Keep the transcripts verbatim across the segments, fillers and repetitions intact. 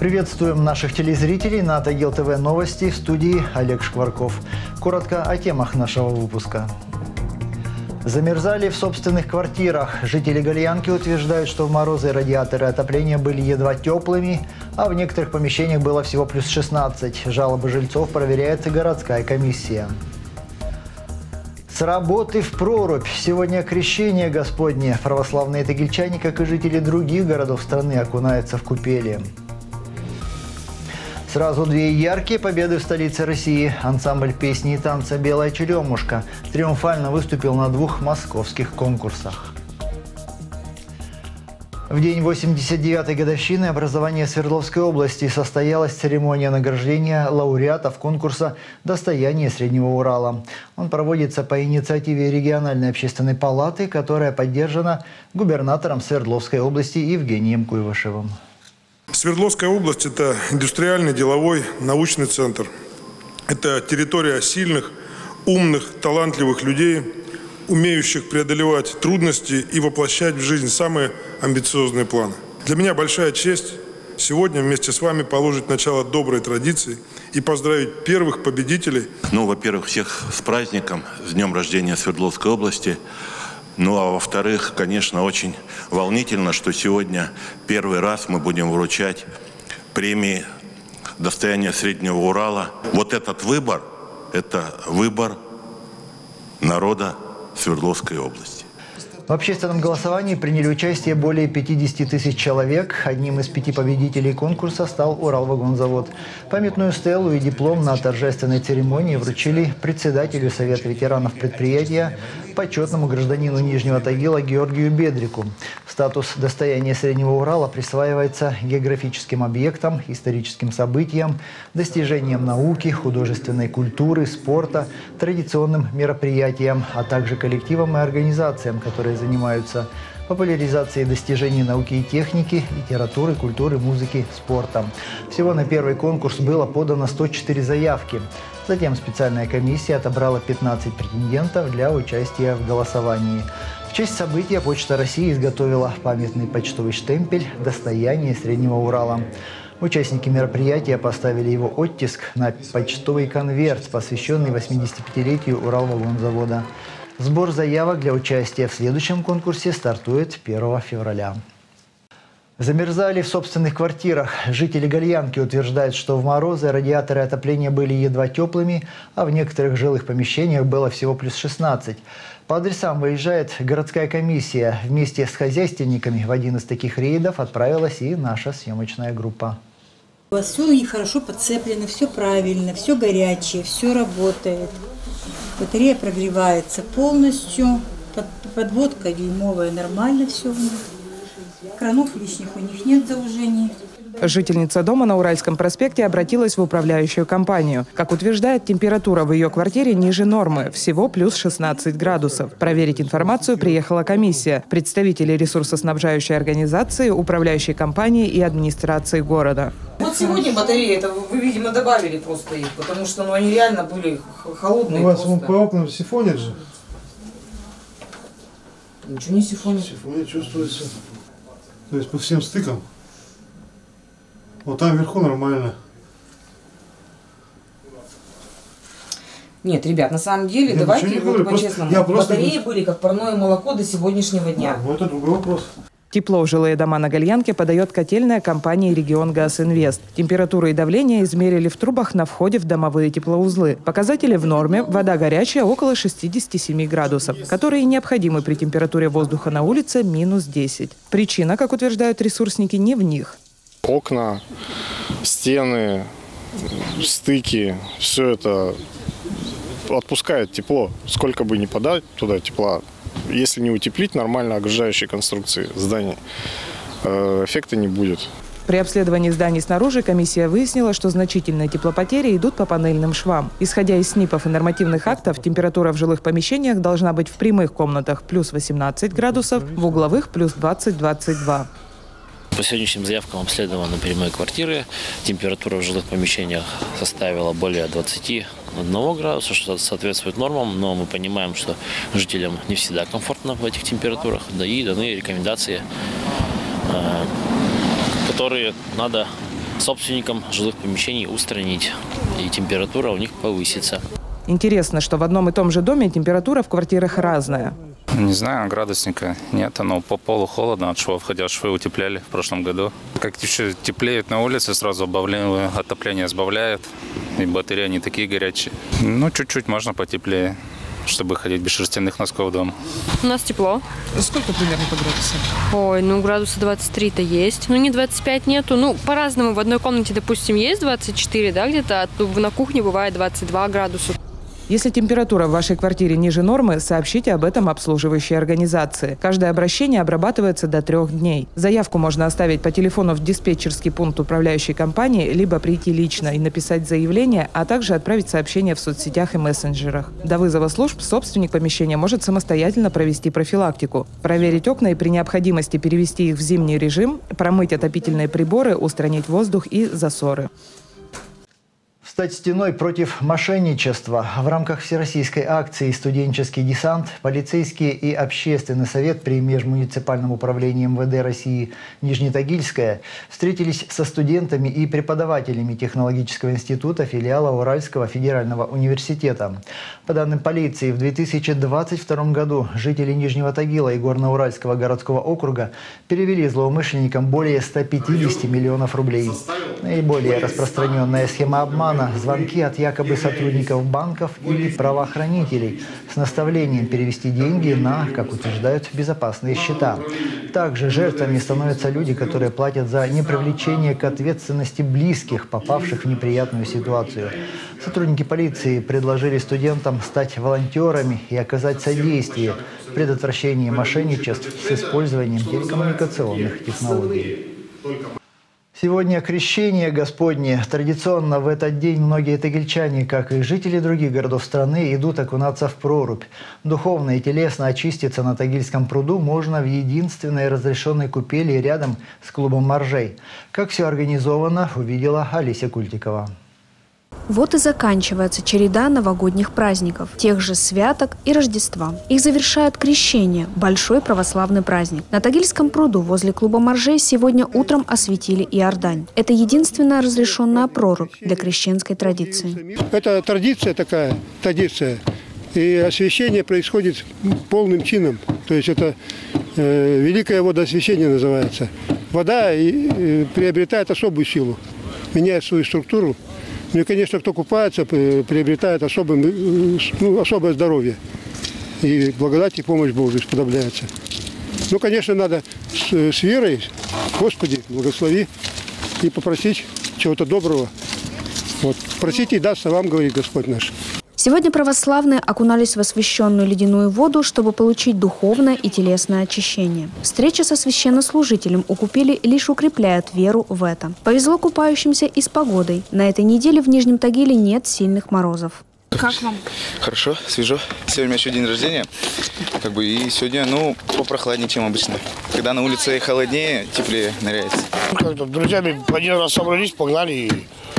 Приветствуем наших телезрителей на Тагил ТВ новости, в студии Олег Шкварков. Коротко о темах нашего выпуска. Замерзали в собственных квартирах. Жители Гальянки утверждают, что в морозы радиаторы отопления были едва теплыми, а в некоторых помещениях было всего плюс шестнадцать. Жалобы жильцов проверяет городская комиссия. С работы в прорубь. Сегодня крещение Господне. Православные тагильчане, как и жители других городов страны, окунаются в купели. Сразу две яркие победы в столице России. Ансамбль песни и танца «Белая черемушка» триумфально выступил на двух московских конкурсах. В день восемьдесят девятой годовщины образования Свердловской области состоялась церемония награждения лауреатов конкурса «Достояние Среднего Урала». Он проводится по инициативе региональной общественной палаты, которая поддержана губернатором Свердловской области Евгением Куйвашевым. Свердловская область – это индустриальный, деловой, научный центр. Это территория сильных, умных, талантливых людей, умеющих преодолевать трудности и воплощать в жизнь самые амбициозные планы. Для меня большая честь сегодня вместе с вами положить начало доброй традиции и поздравить первых победителей. Ну, во-первых, всех с праздником, с днем рождения Свердловской области. Ну, а во-вторых, конечно, очень волнительно, что сегодня первый раз мы будем вручать премии «Достояние Среднего Урала». Вот этот выбор – это выбор народа Свердловской области. В общественном голосовании приняли участие более пятидесяти тысяч человек. Одним из пяти победителей конкурса стал Уралвагонзавод. Памятную стелу и диплом на торжественной церемонии вручили председателю Совета ветеранов предприятия, почетному гражданину Нижнего Тагила Георгию Бедрику. Статус достояния Среднего Урала присваивается географическим объектам, историческим событиям, достижениям науки, художественной культуры, спорта, традиционным мероприятиям, а также коллективам и организациям, которые занимаются популяризацией достижений науки и техники, литературы, культуры, музыки, спорта. Всего на первый конкурс было подано сто четыре заявки. Затем специальная комиссия отобрала пятнадцать претендентов для участия в голосовании. В честь события Почта России изготовила памятный почтовый штемпель «Достояние Среднего Урала». Участники мероприятия поставили его оттиск на почтовый конверт, посвященный восьмидесятипятилетию Уралвагонзавода. Сбор заявок для участия в следующем конкурсе стартует первого февраля. Замерзали в собственных квартирах. Жители Гальянки утверждают, что в морозы радиаторы отопления были едва теплыми, а в некоторых жилых помещениях было всего плюс шестнадцать. По адресам выезжает городская комиссия. Вместе с хозяйственниками в один из таких рейдов отправилась и наша съемочная группа. У вас все у них хорошо подцеплено, все правильно, все горячее, все работает. Батарея прогревается полностью, подводка дюймовая, нормально все у них. Кранов лишних у них нет заужений. Жительница дома на Уральском проспекте обратилась в управляющую компанию. Как утверждает, температура в ее квартире ниже нормы, всего плюс шестнадцать градусов. Проверить информацию приехала комиссия, представители ресурсоснабжающей организации, управляющей компании и администрации города. Вот сегодня батареи, это вы, видимо, добавили просто их, потому что ну, они реально были холодные. У вас вон по окнам сифонит же? Ничего не сифонит. Сифонит чувствуется. То есть по всем стыкам. Вот там вверху нормально. Нет, ребят, на самом деле, я давайте вот по-честному. Батареи просто... были как парное молоко до сегодняшнего дня. А, вот это другой вопрос. Тепло в жилые дома на Гальянке подает котельная компания «Регион Газ Инвест». Температуру и давление измерили в трубах на входе в домовые теплоузлы. Показатели в норме, вода горячая около шестидесяти семи градусов, которые необходимы при температуре воздуха на улице минус десять. Причина, как утверждают ресурсники, не в них. Окна, стены, стыки, все это отпускает тепло. Сколько бы ни подать туда тепла, если не утеплить нормально окружающие конструкции зданий, эффекта не будет. При обследовании зданий снаружи комиссия выяснила, что значительные теплопотери идут по панельным швам. Исходя из СНИПов и нормативных актов, температура в жилых помещениях должна быть в прямых комнатах плюс восемнадцать градусов, в угловых плюс двадцать — двадцать два. По сегодняшним заявкам обследованы прямые квартиры. Температура в жилых помещениях составила более двадцати одного градуса, что соответствует нормам. Но мы понимаем, что жителям не всегда комфортно в этих температурах. Да и даны рекомендации, которые надо собственникам жилых помещений устранить, и температура у них повысится. Интересно, что в одном и том же доме температура в квартирах разная. Не знаю, градусника нет, но по полу холодно от швов, хотя швы утепляли в прошлом году. Как еще теплеет на улице, сразу отопление сбавляет, и батареи не такие горячие. Ну, чуть-чуть можно потеплее, чтобы ходить без шерстяных носков дома. У нас тепло. Сколько примерно по градусам? Ой, ну градуса двадцать три-то есть. Ну, не двадцать пять нету. Ну, по-разному. В одной комнате, допустим, есть двадцать четыре, да, где-то, а на кухне бывает двадцать два градуса. Если температура в вашей квартире ниже нормы, сообщите об этом обслуживающей организации. Каждое обращение обрабатывается до трех дней. Заявку можно оставить по телефону в диспетчерский пункт управляющей компании, либо прийти лично и написать заявление, а также отправить сообщение в соцсетях и мессенджерах. До вызова служб собственник помещения может самостоятельно провести профилактику, проверить окна и при необходимости перевести их в зимний режим, промыть отопительные приборы, устранить воздух и засоры. Стать стеной против мошенничества. В рамках всероссийской акции «Студенческий десант» полицейские и общественный совет при межмуниципальном управлении эм вэ дэ России Нижнетагильская встретились со студентами и преподавателями технологического института филиала Уральского федерального университета. По данным полиции, в две тысячи двадцать втором году жители Нижнего Тагила и Горно-Уральского городского округа перевели злоумышленникам более ста пятидесяти миллионов рублей. Наиболее распространенная схема обмана – звонки от якобы сотрудников банков или правоохранителей с наставлением перевести деньги на, как утверждают, безопасные счета. Также жертвами становятся люди, которые платят за непривлечение к ответственности близких, попавших в неприятную ситуацию. Сотрудники полиции предложили студентам стать волонтерами и оказать содействие в предотвращении мошенничеств с использованием телекоммуникационных технологий. Сегодня крещение Господне. Традиционно в этот день многие тагильчане, как и жители других городов страны, идут окунаться в прорубь. Духовно и телесно очиститься на Тагильском пруду можно в единственной разрешенной купели рядом с клубом «Моржей». Как все организовано, увидела Олеся Культикова. Вот и заканчивается череда новогодних праздников, тех же святок и Рождества. Их завершает крещение – большой православный праздник. На Тагильском пруду возле клуба «Моржей» сегодня утром осветили Иордань. Это единственная разрешенная прорубь для крещенской традиции. Это традиция такая, традиция. И освящение происходит полным чином. То есть это э, великое водоосвящение называется. Вода и, э, приобретает особую силу, меняет свою структуру. Ну и, конечно, кто купается, приобретает особое, ну, особое здоровье. И благодать и помощь Божию сподобляется. Ну, конечно, надо с, с верой, Господи, благослови, и попросить чего-то доброго. Вот. Просите и дастся вам, говорит Господь наш. Сегодня православные окунались в освященную ледяную воду, чтобы получить духовное и телесное очищение. Встреча со священнослужителем у купели лишь укрепляет веру в это. Повезло купающимся и с погодой. На этой неделе в Нижнем Тагиле нет сильных морозов. Как вам? Хорошо, свежо. Сегодня у меня еще день рождения. Как бы, и сегодня, ну, попрохладнее, чем обычно. Когда на улице холоднее, теплее ныряется. Как-то друзьями один раз собрались, погнали и...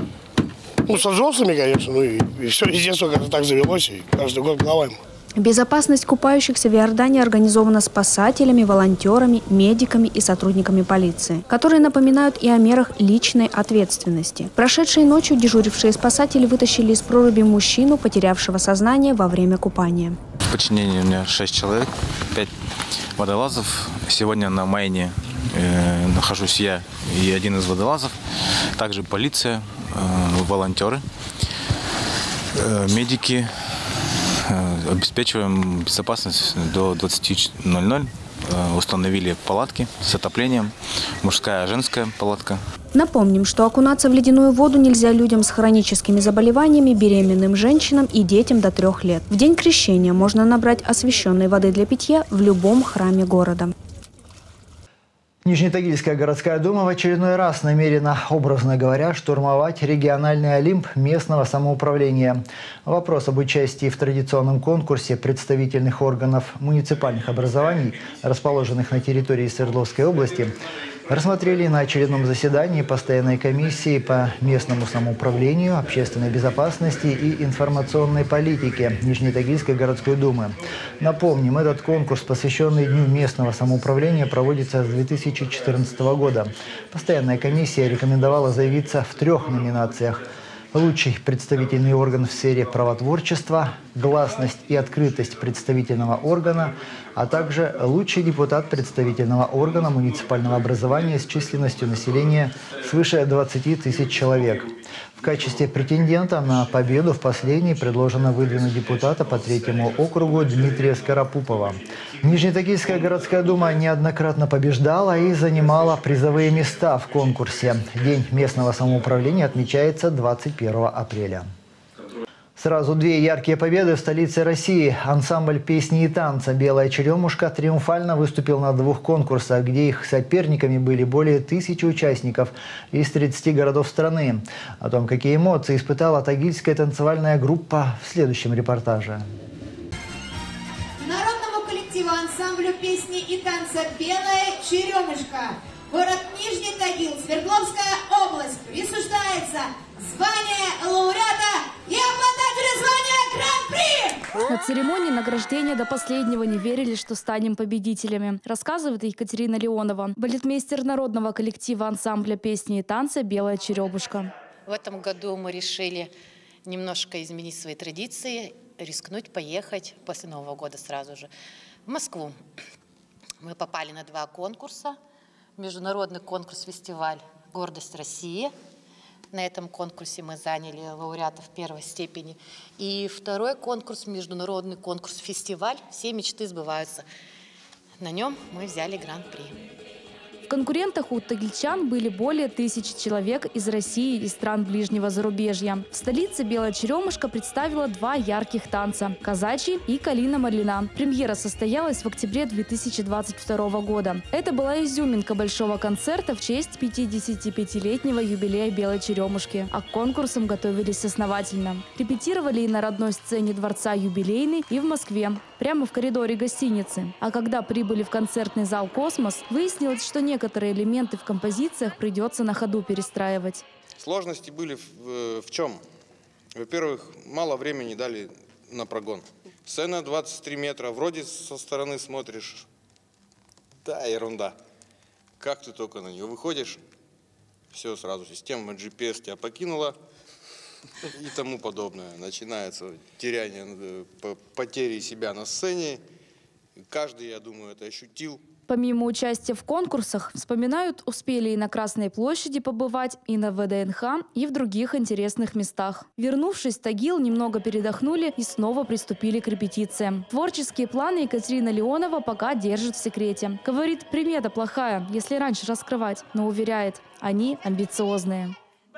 Ну, со взрослыми, конечно, ну и, и все, из детства как-то так завелось, и каждый год плаваем. Безопасность купающихся в Иордании организована спасателями, волонтерами, медиками и сотрудниками полиции, которые напоминают и о мерах личной ответственности. Прошедшей ночью дежурившие спасатели вытащили из проруби мужчину, потерявшего сознание во время купания. В подчинении у меня шесть человек, пять водолазов. Сегодня на майне э, нахожусь я и один из водолазов. Также полиция, э, волонтеры, э, медики. Обеспечиваем безопасность до двадцати ноль-ноль. Установили палатки с отоплением, мужская, женская палатка. Напомним, что окунаться в ледяную воду нельзя людям с хроническими заболеваниями, беременным женщинам и детям до трех лет. В день крещения можно набрать освященной воды для питья в любом храме города. Нижнетагильская городская дума в очередной раз намерена, образно говоря, штурмовать региональный олимп местного самоуправления. Вопрос об участии в традиционном конкурсе представительных органов муниципальных образований, расположенных на территории Свердловской области, Рассмотрели на очередном заседании постоянной комиссии по местному самоуправлению, общественной безопасности и информационной политике Нижнетагильской городской думы. Напомним, этот конкурс, посвященный Дню местного самоуправления, проводится с две тысячи четырнадцатого года. Постоянная комиссия рекомендовала заявиться в трех номинациях: лучший представительный орган в сфере правотворчества, гласность и открытость представительного органа, а также лучший депутат представительного органа муниципального образования с численностью населения свыше двадцати тысяч человек. В качестве претендента на победу в последней предложено выдвинуть депутата по третьему округу Дмитрия Скоропупова. Нижнетагильская городская дума неоднократно побеждала и занимала призовые места в конкурсе. День местного самоуправления отмечается двадцать первого апреля. Сразу две яркие победы в столице России. Ансамбль песни и танца «Белая черемушка» триумфально выступил на двух конкурсах, где их соперниками были более тысячи участников из тридцати городов страны. О том, какие эмоции испытала тагильская танцевальная группа, в следующем репортаже. Народному коллективу ансамблю песни и танца «Белая черемушка», город Нижний Тагил, Свердловская область, присуждается звание лауреата и обладателя звания Гран-при! На церемонии награждения до последнего не верили, что станем победителями, рассказывает Екатерина Леонова, балетмейстер народного коллектива ансамбля песни и танца «Белая черемушка». В этом году мы решили немножко изменить свои традиции, рискнуть поехать после Нового года сразу же в Москву. Мы попали на два конкурса. Международный конкурс-фестиваль «Гордость России». На этом конкурсе мы заняли лауреатов первой степени. И второй конкурс, международный конкурс-фестиваль «Все мечты сбываются». На нем мы взяли гран-при. В конкурентах у тагильчан были более тысячи человек из России и стран ближнего зарубежья. В столице «Белая черемушка» представила два ярких танца – казачий и калина-малина. Премьера состоялась в октябре две тысячи двадцать второго года. Это была изюминка большого концерта в честь пятидесятипятилетнего юбилея «Белой черемушки». А к конкурсам готовились основательно. Репетировали и на родной сцене дворца «Юбилейный», и в Москве, прямо в коридоре гостиницы. А когда прибыли в концертный зал «Космос», выяснилось, что некоторые Некоторые элементы в композициях придется на ходу перестраивать. Сложности были в, в чем? Во-первых, мало времени дали на прогон. Сцена двадцать три метра, вроде со стороны смотришь, да, ерунда. Как ты только на нее выходишь, все сразу, система джи пи эс тебя покинула и тому подобное. Начинается теряние, потери себя на сцене. Каждый, я думаю, это ощутил. Помимо участия в конкурсах, вспоминают, успели и на Красной площади побывать, и на вэ дэ эн ха, и в других интересных местах. Вернувшись в Тагил, немного передохнули и снова приступили к репетициям. Творческие планы Екатерина Леонова пока держит в секрете. Говорит, примета плохая, если раньше раскрывать, но уверяет, они амбициозные.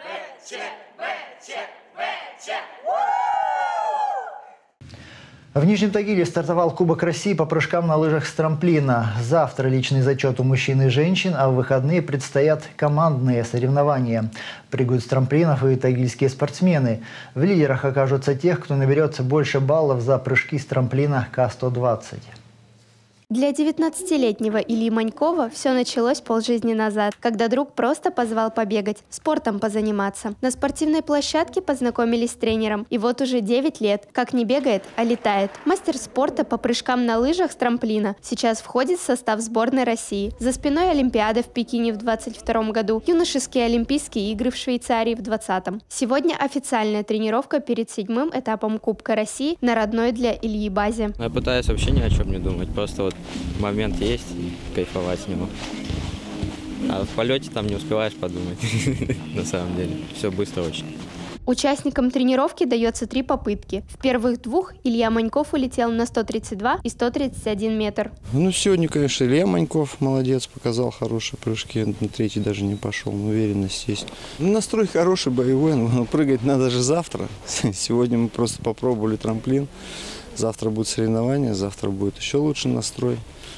В Нижнем Тагиле стартовал Кубок России по прыжкам на лыжах с трамплина. Завтра личный зачет у мужчин и женщин, а в выходные предстоят командные соревнования. Прыгают с трамплинов и тагильские спортсмены. В лидерах окажутся тех, кто наберется больше баллов за прыжки с трамплина ка сто двадцать. Для девятнадцатилетнего Ильи Манькова все началось полжизни назад, когда друг просто позвал побегать, спортом позаниматься. На спортивной площадке познакомились с тренером, и вот уже девять лет, как не бегает, а летает. Мастер спорта по прыжкам на лыжах с трамплина. Сейчас входит в состав сборной России. За спиной Олимпиада в Пекине в двадцать втором году, юношеские Олимпийские игры в Швейцарии в двадцатом. Сегодня официальная тренировка перед седьмым этапом Кубка России на родной для Ильи базе. Я пытаюсь вообще ни о чем не думать, просто вот момент есть, и кайфовать с него. А в полете там не успеваешь подумать, на самом деле. Все быстро очень. Участникам тренировки дается три попытки. В первых двух Илья Маньков улетел на сто тридцать два и сто тридцать один метр. Ну, сегодня, конечно, Илья Маньков молодец, показал хорошие прыжки. На третий даже не пошел, но уверенность есть. Ну, настрой хороший, боевой, но прыгать надо же завтра. Сегодня мы просто попробовали трамплин. Завтра будут соревнования, завтра будет еще лучше настрой.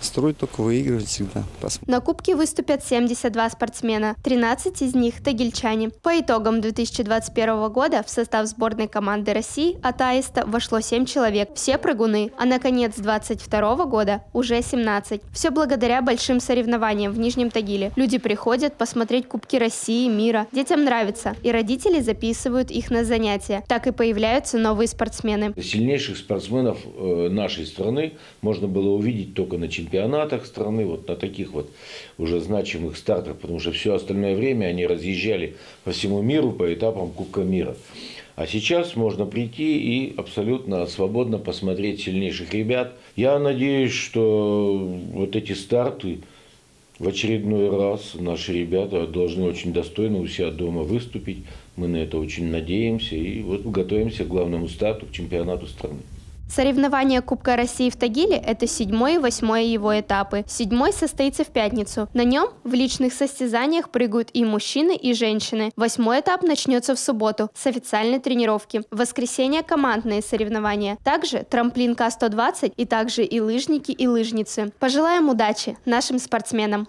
Строить только выигрывать всегда. На Кубке выступят семьдесят два спортсмена, тринадцать из них тагильчане. По итогам две тысячи двадцать первого года в состав сборной команды России от аиста вошло семь человек, все прыгуны, а на конец две тысячи двадцать второго года уже семнадцать. Все благодаря большим соревнованиям в Нижнем Тагиле. Люди приходят посмотреть Кубки России, мира. Детям нравится, и родители записывают их на занятия. Так и появляются новые спортсмены. Сильнейших спортсменов нашей страны можно было увидеть только на чемпионатах страны, вот на таких вот уже значимых стартах, потому что все остальное время они разъезжали по всему миру по этапам Кубка мира. А сейчас можно прийти и абсолютно свободно посмотреть сильнейших ребят. Я надеюсь, что вот эти старты в очередной раз наши ребята должны очень достойно у себя дома выступить. Мы на это очень надеемся и вот готовимся к главному старту, к чемпионату страны. Соревнования Кубка России в Тагиле – это седьмой и восьмой его этапы. Седьмой состоится в пятницу. На нем в личных состязаниях прыгают и мужчины, и женщины. Восьмой этап начнется в субботу с официальной тренировки. В воскресенье – командные соревнования. Также трамплин К сто двадцать и также и лыжники, и лыжницы. Пожелаем удачи нашим спортсменам!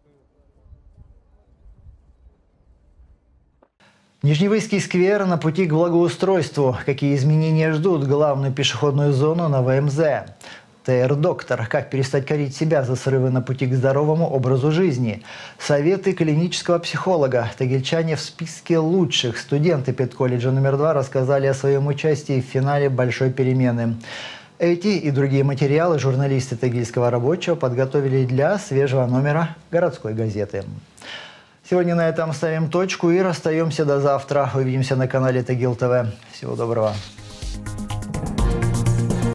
Нижневыйский сквер на пути к благоустройству. Какие изменения ждут главную пешеходную зону на вэ эм зэ? ТР-доктор. Как перестать корить себя за срывы на пути к здоровому образу жизни? Советы клинического психолога. Тагильчане в списке лучших. Студенты педколледжа номер два рассказали о своем участии в финале «Большой перемены». Эти и другие материалы журналисты Тагильского рабочего подготовили для свежего номера городской газеты. Сегодня на этом ставим точку и расстаемся до завтра. Увидимся на канале Тагил ТВ. Всего доброго.